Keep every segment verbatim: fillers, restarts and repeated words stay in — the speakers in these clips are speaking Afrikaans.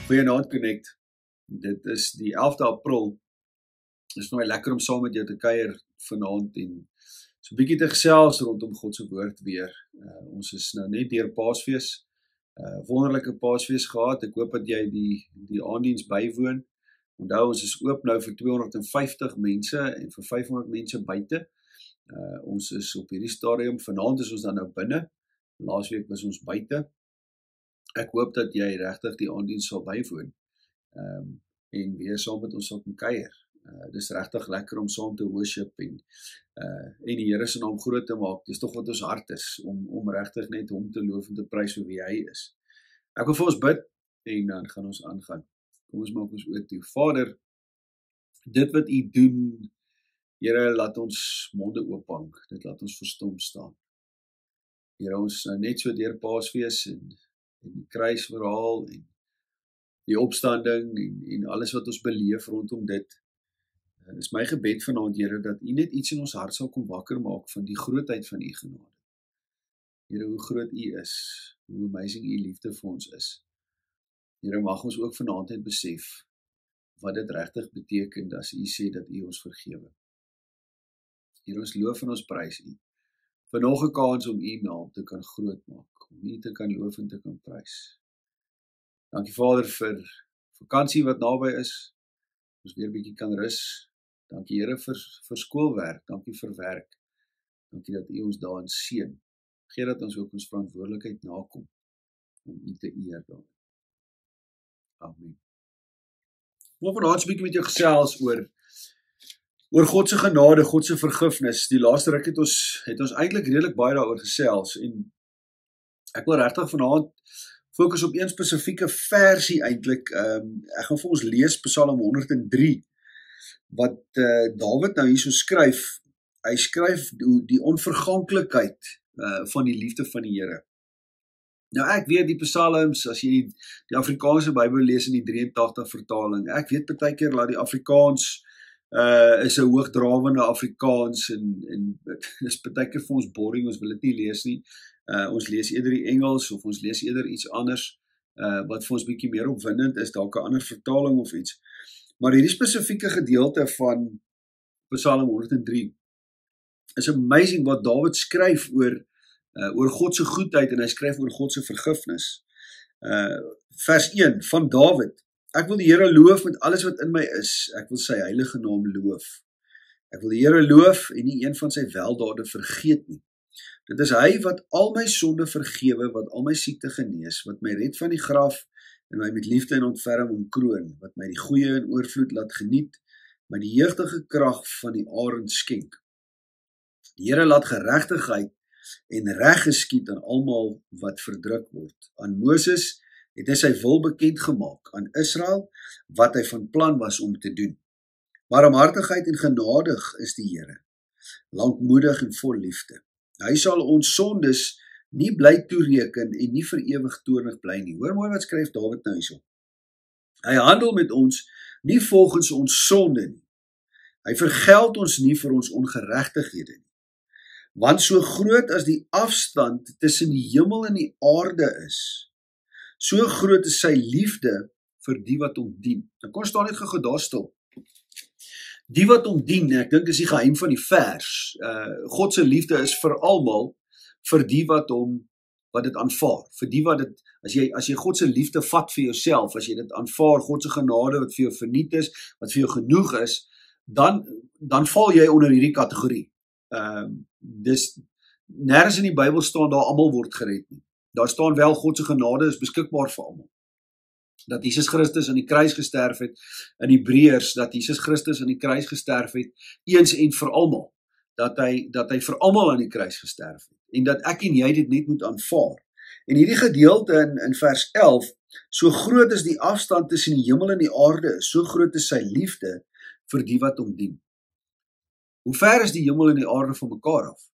Goeienaand Connect. Dit is die elfde April. Dit is nou lekker om saam met jou te kuier vanaand en so 'n bietjie te gesels rondom God se woord weer. Uh, ons is nou net deur Paasfees. Uh, wonderlike Paasfees gehad. Ek hoop dat jy die die aanddiens bywoon. Onthou, ons is oop nou vir tweehonderd en vyftig mense en vir vyfhonderd mense buite. Uh, ons is op hierdie stadium, vanaand is ons dan nou binne. Laasweek was ons buite. Ek hoop dat jy regtig die aanddiens sal bywoon. Um, en weer saam met ons sal kan kuier. Uh, dis regtig lekker om saam te worship en uh, en die Here se naam groot te maak. Dis tog wat ons hart is, om om regtig net hom te loof en te prys vir wie hy is. Ek wil vir ons bid en dan gaan ons aangaan. Kom ons maak ons oë toe. Vader, dit wat U doen, Here, laat ons monde oophang. Dit laat ons verstom staan. Here, ons nou net so deur Paasfees en en die kruisverhaal en die opstanding en, en alles wat ons beleef rondom dit. Dit is my gebed vanaand, Here, dat U net iets in ons hart sal kom wakker maak van die grootheid van U genade. Here, hoe groot U is, hoe amazing U liefde vir ons is. Here, mag ons ook vanaand net besef wat dit regtig beteken as U sê dat U ons vergewe. Here, ons loof en ons prys U vir nog 'n kans om U naam te kan groot maak, om U te kan loof en te kan prys. Dankie Vader vir vakansie wat naby is, ons weer 'n bietjie kan rus. Dankie Here vir, vir skoolwerk, dankie vir werk, dankie dat U ons daarin seën. Gee dat ons ook ons verantwoordelikheid nakom, om U te eer daarin. Amen. Ek wil vanaand 'n bietjie met jou gesels oor, oor God se genade, God se vergifnis. Die laaste ruk het ons, het ons eintlik redelik baie daaroor gesels, en ek wil regtig vanaand fokus op een spesifieke versie eintlik. Um, ek gaan vir ons lees Psalm honderd en drie, wat uh, Dawid nou hierso skryf. Hy skryf die, die onverganklikheid uh, van die liefde van die Here. Nou ek weet die psalms, as jy die, die Afrikaanse Bybel lees in die drie en tagtig vertaling, ek weet baie keer laat die Afrikaans uh, is 'n hoogdrawende Afrikaans, en, en dit is baie keer vir ons boring, ons wil dit nie lees nie. Uh, ons lees eerder die Engels, of ons lees eerder iets anders, uh, wat vir ons bietjie meer opwindend is, dalk 'n ander vertaling of iets. Maar hierdie spesifieke gedeelte van Psalm honderd en drie is amazing wat Dawid skryf oor, uh, oor God se goedheid, en hy skryf oor God se vergifnis. Uh, vers een van Dawid: Ek wil die Here loof met alles wat in my is, ek wil sy heilige naam loof. Ek wil die Here loof en nie een van sy weldade vergeet nie. Dit is hy wat al my sonde vergewe, wat al my siekte genees, wat my red van die graf en my met liefde en ontferming kroon, wat my die goeie in oorvloed laat geniet, my die jeugdige krag van die arend skenk. Die Here laat geregtigheid en reg geskied aan almal wat verdruk word. Aan Moses het hy sy wil bekend gemaak, aan Israel wat hy van plan was om te doen. Barmhartigheid en genadig is die Here, lankmoedig en vol liefde. Hy sal ons sondes nie bly toereken en nie vir ewig toornig bly nie. Hoor mooi wat skryf Dawid nou hierso. Hy handel met ons nie volgens ons sonde nie. Hy vergeld ons nie vir ons ongeregtighede nie. Want so groot as die afstand tussen die hemel en die aarde is, so groot is sy liefde vir die wat hom dien. Dan kon staan net gou daar stil. Die wat hom dien, ek dink is die geheim van die vers. Uh, God se liefde is vir almal, vir die wat hom, wat dit aanvaar. Vir die wat dit, as jy, as jy God se liefde vat vir jouself, as jy dit aanvaar, God se genade wat vir jou verniet is, wat vir jou genoeg is, dan, dan val jy onder hierdie kategorie. Uh, dis, nergens in die Bybel staan daar almal word gered nie. Daar staan wel God se genade is beskikbaar vir almal. Dat Jesus Christus aan die kruis gesterf het, in Hebreërs, dat Jesus Christus aan die kruis gesterf het, eens en vir almal, dat hy, dat hy vir almal aan die kruis gesterf het, en dat ek en jy dit net moet aanvaar. En hierdie gedeelte in, in vers elf, so groot is die afstand tussen die hemel en die aarde, so groot is sy liefde vir die wat hom dien. Hoe ver is die hemel en die aarde van mekaar af?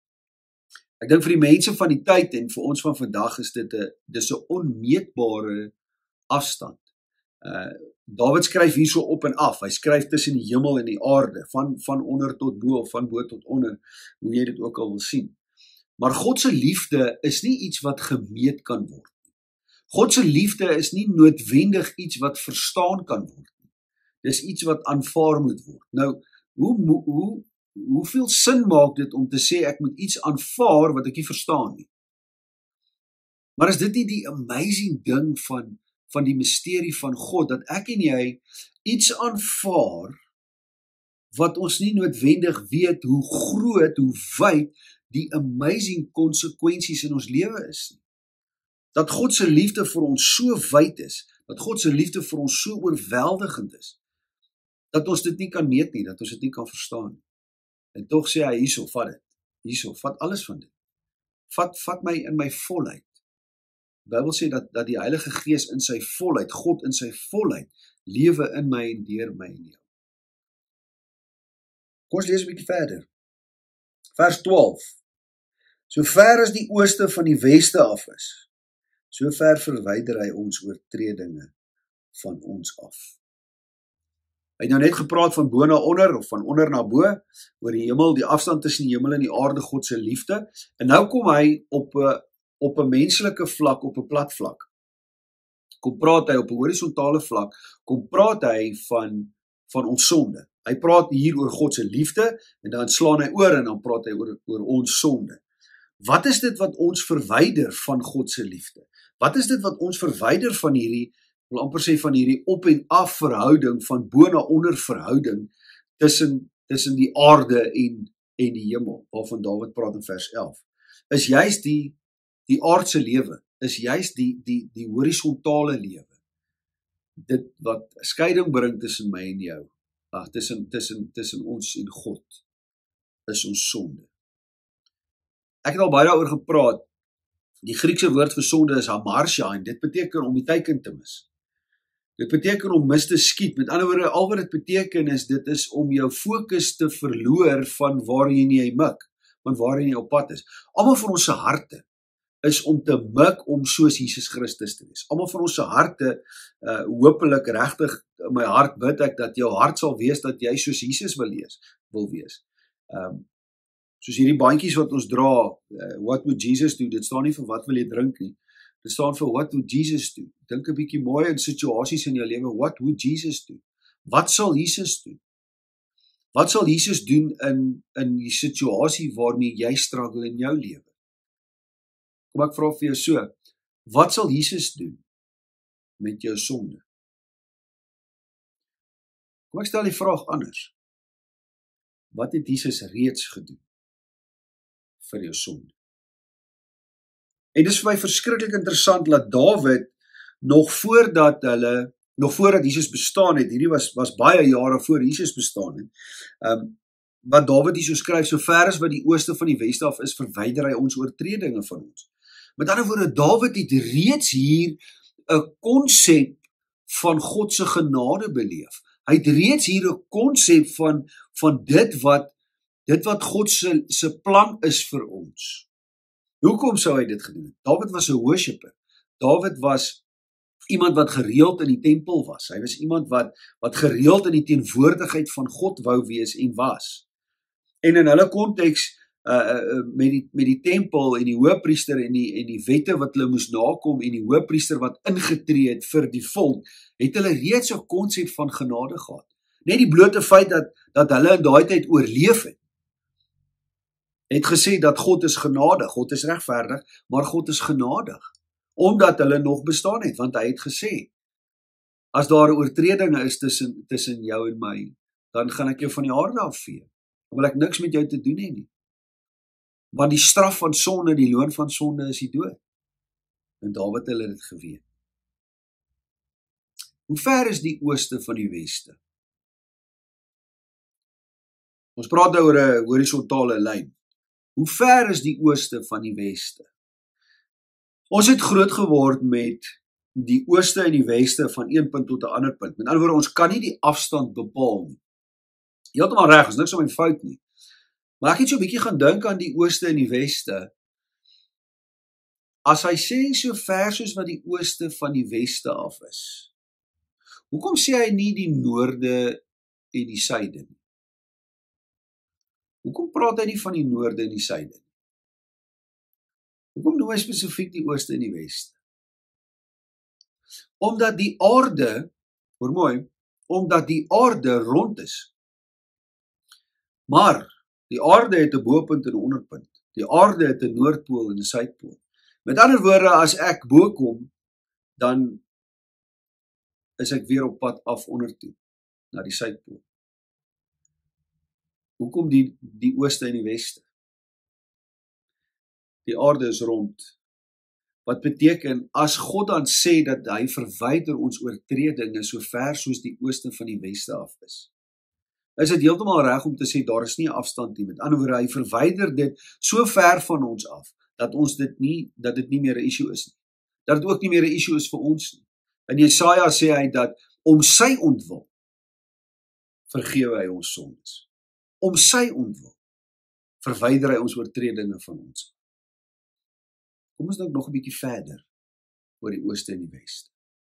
Ek dink vir die mense van die tyd en vir ons van vandag is dit 'n dis 'n onmeetbare afstand. Uh, Dawid skryf hierso op en af, hy skryf tussen die hemel en die aarde, van, van onder tot bo, of van bo tot onder, hoe jy dit ook al wil sien. Maar God se liefde is nie iets wat gemeet kan word. God se liefde is nie noodwendig iets wat verstaan kan word nie. Dis iets wat aanvaar moet word. Nou, hoe, hoe, hoeveel sin maak dit om te sê ek moet iets aanvaar wat ek nie verstaan nie? Maar is dit nie die amazing ding van, van die misterie van God, dat ek en jy iets aanvaar wat ons nie noodwendig weet hoe groot, hoe wyd die amazing konsekwensies in ons lewe is nie. Dat God se liefde vir ons so wyd is, dat God se liefde vir ons so oorweldigend is, dat ons dit nie kan meet nie, dat ons dit nie kan verstaan nie. En tog sê hy, hierso, vat dit, hierso, vat alles van dit. Vat, vat my in my volheid. Die Bybel sê dat, dat die Heilige Gees in sy volheid, God in sy volheid, lewe in my en deur my en jou. Kom ons lees 'n bietjie verder. Vers twaalf. So ver as die ooste van die weste af is, so ver verwyder hy ons oortredinge van ons af. Hy het nou net gepraat van bo na onder, of van onder na bo, oor die hemel, die afstand tussen die hemel en die aarde, God se liefde, en nou kom hy op 'n op 'n menslike vlak, op 'n plat vlak. Kom praat hy op 'n horisontale vlak, kom praat hy van, van ons sonde. Hy praat hier oor God se liefde, en dan slaan hy oor, en dan praat hy oor, oor ons sonde. Wat is dit wat ons verwyder van God se liefde? Wat is dit wat ons verwyder van hierdie, ek wil amper sê van hierdie op en af verhouding, van bo na onder verhouding, tussen, tussen die aarde en, en die hemel, waarvan Dawid praat in vers elf, is juist die, die aardse lewe, is juist die, die, die horisontale lewe, dit wat skeiding bring tussen my en jou, ach, tussen, tussen, tussen ons en God, is ons sonde. Ek het al baie daaroor gepraat, die Griekse woord vir sonde is hamartia, en dit beteken om die teiken te mis. Dit beteken om mis te skiet, met ander woorde, al wat dit beteken is, dit is om jou fokus te verloor van waarheen jy mik, van waarheen jy op pad is. Almal van ons se harte is om te mik om soos Jesus Christus te wees. Almal van ons se harte, uh, hopelik regtig, in my hart bid ek, dat jou hart sal wees, dat jy soos Jesus wil wees, wil wees. Um, soos hierdie bandjies wat ons dra, uh, what would Jesus do, dit staan nie vir wat wil jy drink nie, dit staan vir what would Jesus do. Dink 'n bietjie mooi in situasies in jou lewe, what would Jesus do? Wat sal Jesus doen? Wat sal Jesus doen in, in die situasie waarmee jy struggle in jou lewe? Kom ek vra vir jou so, wat sal Jesus doen met jou sonde? Kom ek stel die vraag anders. Wat het Jesus reeds gedoen vir jou sonde? En dis vir my verskriklik interessant dat Dawid nog voordat hulle, nog voordat Jesus bestaan het, hierdie was, was baie jare voor Jesus bestaan het, um, wat Dawid hier so skryf, so ver as wat die ooste van die weste af is, verwyder hy ons oortredinge van ons. Met ander woorde, Dawid het reeds hier 'n konsep van God se genade beleef. Hy het reeds hier 'n konsep van, van dit wat, dit wat God se, se plan is vir ons. Hoekom sou hy dit gedoen het? Dawid was 'n worshipper. Dawid was iemand wat gereeld in die tempel was. Hy was iemand wat, wat gereeld in die teenwoordigheid van God wou wees en was. En in hulle konteks, uh, uh, met, die, met die tempel en die hoëpriester en die, en die wette wat hulle moes nakom en die hoëpriester wat ingetree het vir die volk, het hulle reeds 'n konsep van genade gehad. Net die blote feit dat, dat hulle in daai tyd oorleef het, het gesê dat God is genadig, God is regverdig, maar God is genadig, omdat hulle nog bestaan het, want hy het gesê, as daar 'n oortredinge is tussen, tussen jou en my, dan gaan ek jou van die aarde afvee, dan wil ek niks met jou te doen hê nie, want die straf van sonde, die loon van sonde is die dood, en Dawid hulle dit geweet. Hoe ver is die ooste van die weste? Ons praat nou oor 'n horisontale lyn. Hoe ver is die ooste van die weste? Ons het groot geword met die ooste en die weste van een punt tot 'n ander punt. Met ander woorde, ons kan nie die afstand bepaal nie. Heeltemal reg, ons niks om en fout nie. Maar ek het so 'n bietjie gaan dink aan die ooste en die weste. As hy sê so ver soos wat die ooste van die weste af is, hoekom sê hy nie die noorde en die suide nie? Hoekom praat hy nie van die noorde en die suide nie? Hoekom noem hy spesifiek die ooste en die weste? Omdat die aarde, hoor mooi, omdat die aarde rond is. Maar die aarde het 'n bopunt en 'n onderpunt. Die aarde het 'n noordpool en 'n suidpool. Met ander woorde, as ek bo kom, dan is ek weer op pad af onder toe, na die suidpool. Hoekom die, die ooste en die weste? Die aarde is rond. Wat beteken, as God dan sê dat hy verwyder ons oortredinge so ver soos die ooste van die weste af is, is dit heeltemal reg om te sê, daar is nie 'n afstand nie. Met ander woorde, hy verwyder dit so ver van ons af, dat ons dit nie, dat dit nie meer 'n issue is nie. Dat dit ook nie meer 'n issue is vir ons nie. In Jesaja sê hy dat, om sy ontwil, vergewe hy ons sondes. Om sy ontwil, verwyder hy ons oortredinge van ons. Kom ons dink nog 'n bietjie verder, oor die ooste en die weste.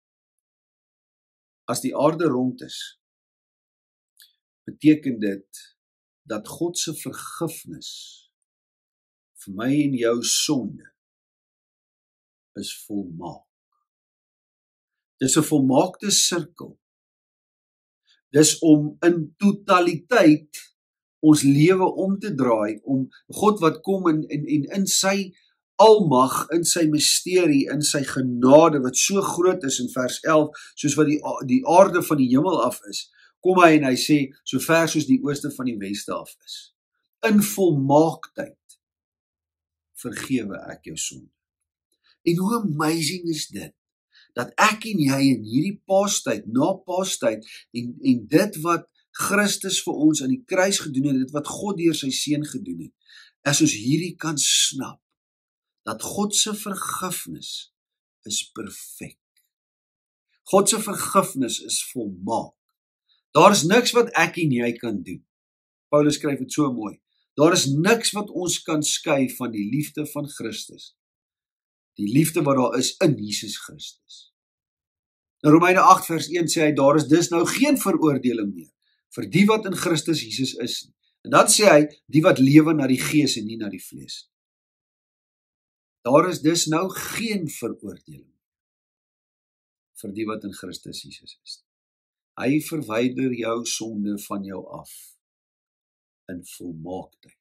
As die aarde rond is, beteken dit, dat God se vergifnis, vir my en jou sonde, is volmaak. Dis 'n volmaakte sirkel. Dis om in totaliteit ons lewe om te draai, om God wat kom en in, in, in sy almag, in sy misterie, in sy genade, wat so groot is in vers elf, soos wat die, die aarde van die hemel af is, kom hy en hy sê, so ver soos die ooste van die weste af is. In volmaaktheid vergewe ek jou sonde. En hoe amazing is dit, dat ek en jy in hierdie Paastyd, na Paastyd, en, en dit wat Christus vir ons aan die kruis gedoen het, dit wat God deur sy seun gedoen het, as ons hierdie kan snap, dat God se vergifnis is perfek. God se vergifnis is volmaak. Daar is niks wat ek en jy kan doen. Paulus skryf dit so mooi. Daar is niks wat ons kan skei van die liefde van Christus. Die liefde wat daar is in Jesus Christus. In Romeine agt vers een sê hy, daar is dus nou geen veroordeling meer vir die wat in Christus Jesus is. En dan sê hy, die wat lewe na die gees en nie na die vlees. Daar is dus nou geen veroordeling vir die wat in Christus Jesus is. Hy verwyder jou sonde van jou af in volmaaktheid.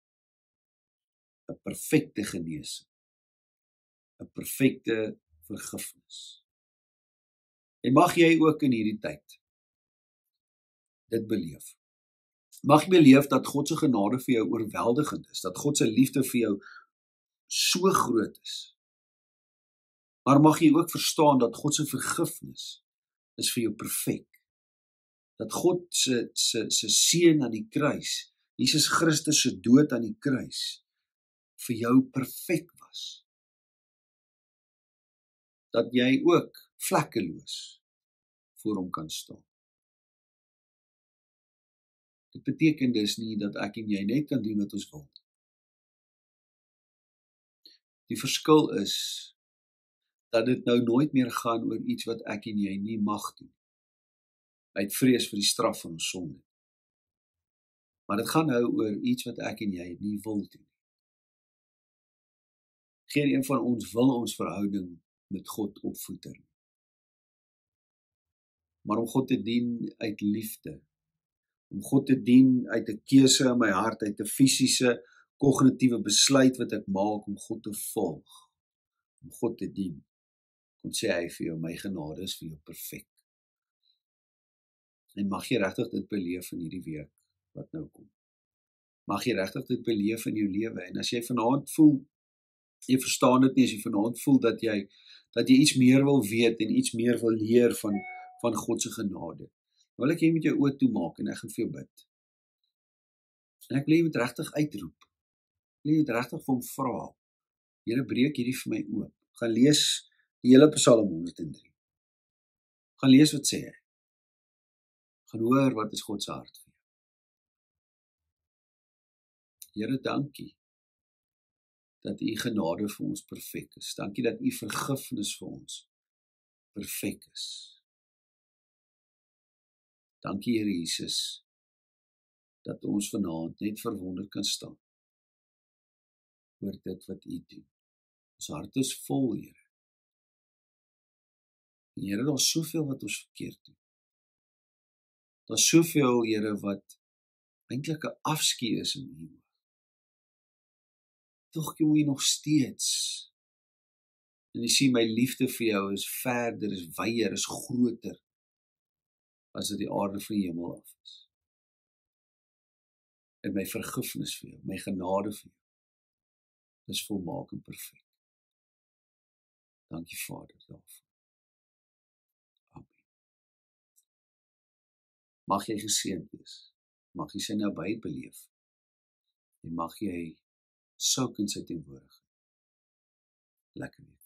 'n Perfekte genesing. 'n Perfekte vergifnis. En mag jy ook in hierdie tyd dit beleef. Mag jy beleef dat God se genade vir jou oorweldigend is, dat God se liefde vir jou so groot is. Maar mag jy ook verstaan dat God se vergifnis is vir jou perfek. Dat God se se se seun aan die kruis, Jesus Christus se dood aan die kruis, vir jou perfek was. Dat jy ook vlekkeloos voor hom kan staan. Dit beteken dus nie dat ek en jy net kan doen wat ons wil. Die verskil is, dat dit nou nooit meer gaan oor iets wat ek en jy nie mag doen. Uit vrees vir die straf van ons sonde. Maar dit gaan nou oor iets wat ek en jy nie wil doen. Geen een van ons wil ons verhouding met God opvoeder. Maar om God te dien uit liefde, om God te dien uit 'n keuse in my hart, uit 'n fisiese, kognitiewe besluit wat ek maak om God te volg, om God te dien, kom sê hy vir jou, my genade is vir jou perfek. En mag jy regtig dit beleef in hierdie week wat nou kom. Mag jy regtig dit beleef in jou lewe, en as jy vanaand voel, jy verstaan dit nie, as jy vanaand voel dat jy, dat jy iets meer wil weet, en iets meer wil leer van, van God se genade, wil ek jy met jou oë toemaak, en ek gaan vir jou bid. En ek wil jy met regtig uitroep, wil jy met regtig vir hom vra, Here, breek hierdie vir my oop, gaan lees die hele Psalm honderd en drie, gaan lees wat sê hy, gaan hoor wat is God se hart vir jou. Here, dankie, dat u genade vir ons perfek is, dankie dat u vergifnis vir ons perfek is. Dankie, Here Jesus, dat ons vanaand net verwonderd kan staan oor dit wat u doen. Ons hart is vol, Here. En Here, daar is soveel wat ons verkeerd doen. Daar is soveel, Here, wat eintlik 'n afskeid is in U oog. Tog kom U nog steeds. En U sien my liefde vir jou is verder, is wyer, is groter as dit die aarde van die hemel af is. En my vergifnis vir jou, my genade vir jou, is volmaak en perfek. Dankie Vader daarvoor. Amen. Mag jy geseënd wees. Mag jy sy nabyheid beleef. En mag jy souk in sy teenwoordigheid. Lekker week.